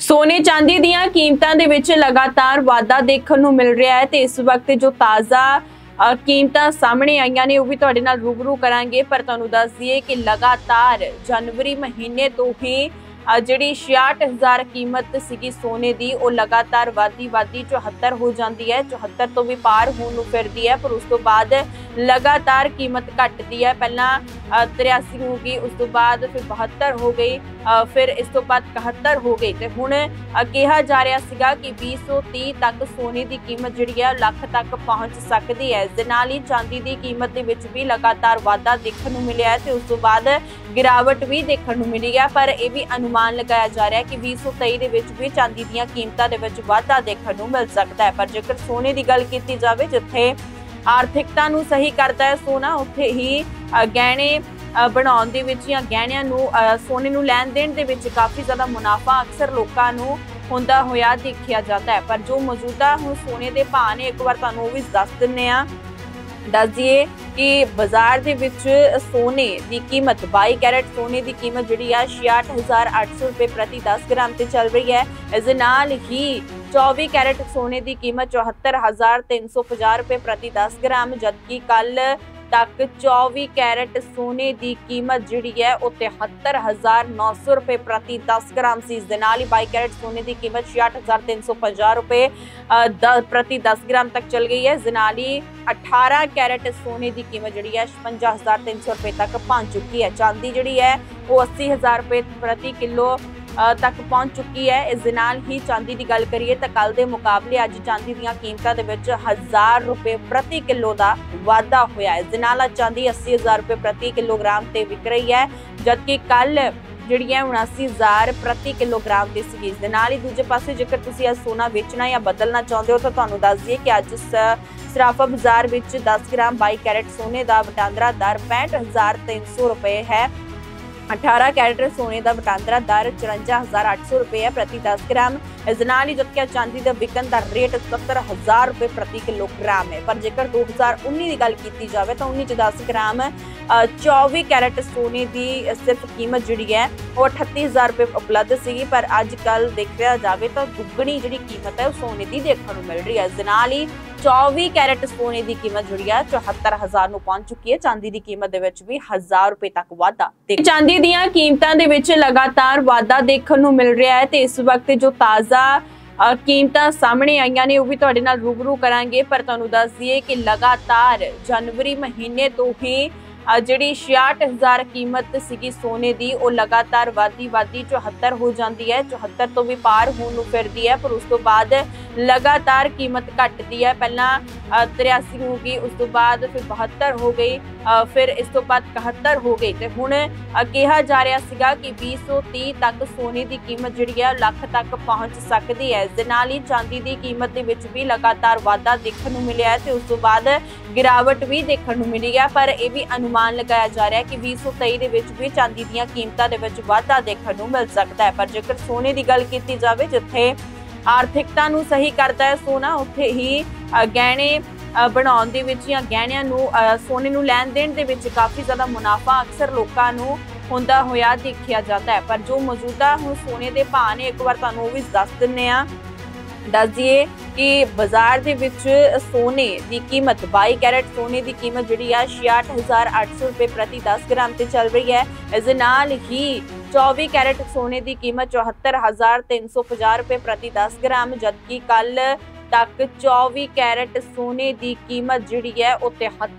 सोने चांदी दीयां कीमतां दे विच लगातार वाधा देखण नूं मिल रहा है। इस वक्त जो ताज़ा कीमतां सामने आईयां ने, वो भी तुहाडे नाल रूबरू करांगे। पर तुहानूं दस दईए कि लगातार जनवरी महीने तो ही जिहड़ी 66,000 कीमत सीगी सोने दी, वो लगातार वाधी 74 हो जाती है। 74 तो भी पार होण नूं फिरदी है, पर उस तो बाद लगातार कीमत घटदी है। पहला 83 हो गई, उस तो बाद फिर 72 हो गई, फिर इस तो बाद 71 हो गई। तो हुण कहा जा रहा सीगा कि 2030 तक सोने की कीमत जिहड़ी है लख तक पहुंच सकती है। इस दे नाल ही चांदी की कीमत दे विच भी लगातार वाधा देखण नूं मिलिया है, ते उस तो बाद गिरावट भी देखण नूं मिली है। पर यह भी अनुमान लगाया जा रहा है कि 2023 दे विच भी चांदी दीयां कीमतां दे विच वाधा देखण नूं मिल सकता है। पर जेकर सोने की गल कीती जावे, जिथे आर्थिकता नूं सही करता है सोना, उत्थे ही गहने बनाउण दे विच या गहणियां नूं सोने नूं लैण देण दे विच काफ़ी ज़्यादा मुनाफा अक्सर लोकां नूं हुंदा होया देखिया जाता है। पर जो मौजूदा हुण सोने दे भाव ने, एक बार तुहानूं भी दस दिंदे आ। दस दिए कि बाजार दे विच सोने की कीमत 22 कैरेट सोने की कीमत जिहड़ी है 66,800 रुपये प्रति 10 ग्राम ते चल रही है। इस दे नाल ही 24 कैरेट सोने की कीमत 74,350 रुपये प्रति 10 ग्राम, जबकि कल तक 24 कैरेट सोने की कीमत जिहड़ी है वो 73,900 रुपये प्रति 10 ग्राम सी। इस दे नाल ही 22 कैरेट सोने की कीमत 66,350 रुपये प्रति 10 ग्राम तक चल गई है। इस दे नाल ही 18 कैरेट सोने की कीमत जिहड़ी है 56,300 रुपये तक पहुंच चुकी है। चांदी जिहड़ी है वो 80,000 रुपये प्रति किलो तक पहुंच चुकी है। इस दे नाल ही चांदी की गल करिए तो कल के मुकाबले अज चांदी दीयां कीमतां दे विच 1,000 रुपये प्रति किलो का वाधा होया। इस दे नाल चांदी 80,000 रुपये प्रति किलोग्राम ते विक रही है, जबकि कल जिहड़ी है 79,000 प्रति किलोग्राम की सी। इस दे नाल ही दूजे पासे जेकर तुसीं अज सोना वेचना या बदलना चाहुंदे हो तो तुहानूं दस दईए कि अज सराफा बाजार विच 10 ग्राम 22 कैरेट सोने का वटांदरा दर 65,300 रुपये है। 18 कैरेट सोने का वटांदरा दर 54,800 रुपये है प्रति 10 ग्राम। इस नाल ही जबकि चांदी का विकन का रेट 70,000 रुपये प्रति किलोग्राम है। पर जेकर 2019 की गल की जाए तो 19 10 ग्राम 24 कैरेट सोने की सिर्फ कीमत जी है वो 38,000 रुपये उपलब्ध सी। पर अजकल देखा जाए तो दुगनी जी कीमत है सोने की देखने को मिल रही है। इस नाल ही 24 कैरेट सोने की कीमत जी है 74,000 पहुंच चुकी है। चांदी की कीमत दे विच भी 1,000 रुपये तक वाधा। चांदी दीयां कीमतां दे विच लगातार वाधा देखण नूं मिल रहा है। इस वक्त जो ताज़ा कीमतां सामने आईयां ने, वो भी तुहाडे नाल रूबरू करांगे। पर तुहानूं दस दईए कि लगातार जनवरी महीने तो ही जिहड़ी 66,000 कीमत सीगी सोने की, वो लगातार वाधी 74 हो जाती है। 74 तो भी पार होण नूं फिरदी है, पर उस तो बाद लगातार कीमत घटदी है। पहला 83 हो गई, उस तो बाद फिर 72 हो गई, फिर इस तो बाद 71 हो गई। तो हुण कहा जा रहा सीगा कि 2030 तक सोने की कीमत जिहड़ी है लख तक पहुंच सकती है। इस दे नाल ही चांदी की कीमत दे विच भी लगातार वाधा देखण नूं मिलिया है, ते उस तो बाद गिरावट भी देखण नूं मिली है। पर यह भी अनुमान लगाया जा रहा है कि 2023 दे विच भी चांदी दीयां कीमतां दे विच वाधा देखण नूं मिल सकता है। पर जेकर सोने की गल की जाए, जिथे आर्थिकता नूं सही करता है सोना, उत्थे ही गहने बनाउण दे विच या गहणियां नूं सोने नूं लैण देण दे विच काफ़ी ज़्यादा मुनाफा अक्सर लोकां नूं हुंदा होया देखिया जाता है। पर जो मौजूदा हुण सोने के भाव ने, एक बार तुहानूं भी दस दिंदे आ। दस दिए कि बाजार दे विच सोने की कीमत 22 कैरेट सोने की कीमत जिहड़ी है 66,800 रुपये प्रति 10 ग्राम ते चल रही है। इस दे नाल ही 24 कैरेट सोने की कीमत 74,350 रुपये प्रति 10 ग्राम, जबकि कल तक 24 कैरेट सोने की कीमत जिहड़ी है वो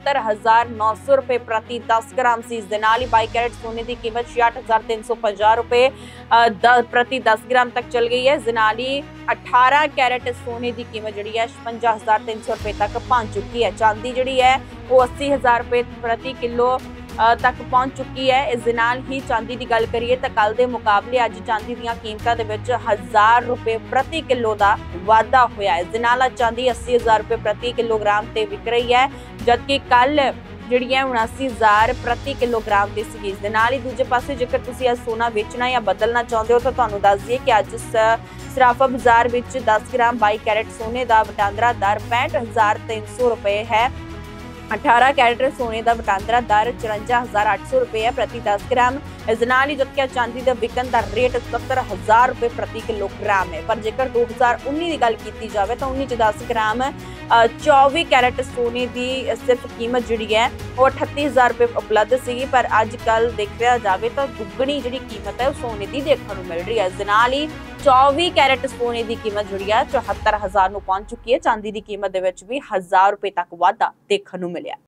73,900 रुपये प्रति 10 ग्राम सी। इस दे नाल ही 22 कैरेट सोने की कीमत 66,350 रुपये प्रति 10 ग्राम तक चल गई है। इस दे नाल ही 18 कैरेट सोने की कीमत जिहड़ी है 56,300 रुपये तक पहुंच चुकी है। चांदी जिहड़ी है वो 80,000 रुपये प्रति किलो तक पहुंच चुकी है। इस दे नाल ही चांदी की गल करिए तो कल के मुकाबले अज चांदी दीयां कीमतां दे विच 1,000 रुपये प्रति किलो का वाधा होया। इस दे नाल चांदी 80,000 रुपये प्रति किलोग्राम ते विक रही है, जबकि कल जिहड़ी है 79,000 प्रति किलोग्राम की सी। इस दे नाल ही दूजे पासे जेकर तुसीं अज सोना वेचना या बदलना चाहुंदे हो तो तुहानूं दस दईए कि अज सराफा बाजार विच 10 ग्राम 22 कैरेट सोने का वटांदरा दर 65,300 रुपये है। 18 कैरेट सोने का वटांदरा दर 54,800 रुपए है प्रति 10 ग्राम। इस नाल ही जबकि चांदी का विकन का रेट 70,000 रुपए प्रति किलोग्राम है। पर जेकर 2019 की गल की जाए तो 19 10 ग्राम 24 कैरेट सोने की सिर्फ कीमत जी है वो 38,000 रुपए उपलब्ध सी, पर अजकल देखा जाए तो दुगनी जी कीमत है सोने की देखने को मिल रही है। इस नाल ही 24 कैरेट सोने की कीमत जी है 74,000 पहुंच चुकी है। चांदी की कीमत भी 1,000 रुपए तक वाधा देखने को मिला।